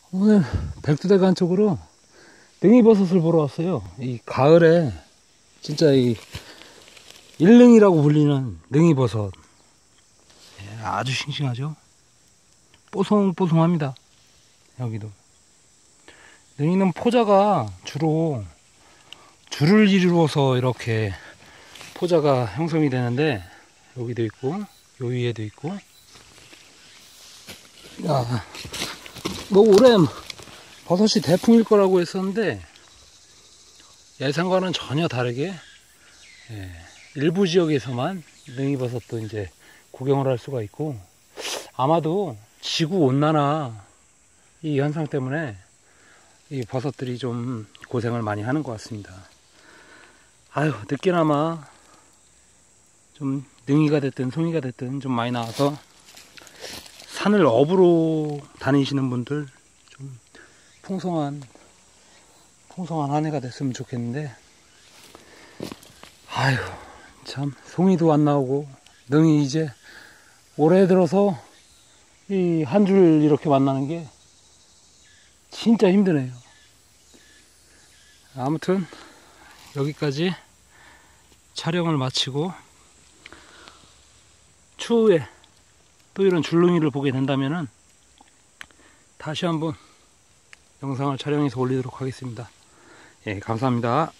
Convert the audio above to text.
오늘 백두대간 쪽으로 능이버섯을 보러 왔어요. 이 가을에 진짜 이 일능이라고 불리는 능이버섯. 예, 아주 싱싱하죠. 뽀송뽀송합니다. 여기도. 능이는 포자가 주로 줄을 이루어서 이렇게 포자가 형성이 되는데, 여기도 있고 요 위에도 있고. 야, 뭐 올해 버섯이 대풍일 거라고 했었는데 예상과는 전혀 다르게, 예, 일부 지역에서만 능이버섯도 이제 구경을 할 수가 있고, 아마도 지구 온난화 이 현상 때문에 이 버섯들이 좀 고생을 많이 하는 것 같습니다. 아유, 늦게나마 좀 능이가 됐든 송이가 됐든 좀 많이 나와서 산을 업으로 다니시는 분들 좀 풍성한 한 해가 됐으면 좋겠는데, 아유, 참 송이도 안 나오고 능이 이제 올해 들어서 이 한 줄 이렇게 만나는 게 진짜 힘드네요. 아무튼 여기까지 촬영을 마치고, 추후에 또 이런 줄눈이를 보게 된다면은 다시 한번 영상을 촬영해서 올리도록 하겠습니다. 예, 감사합니다.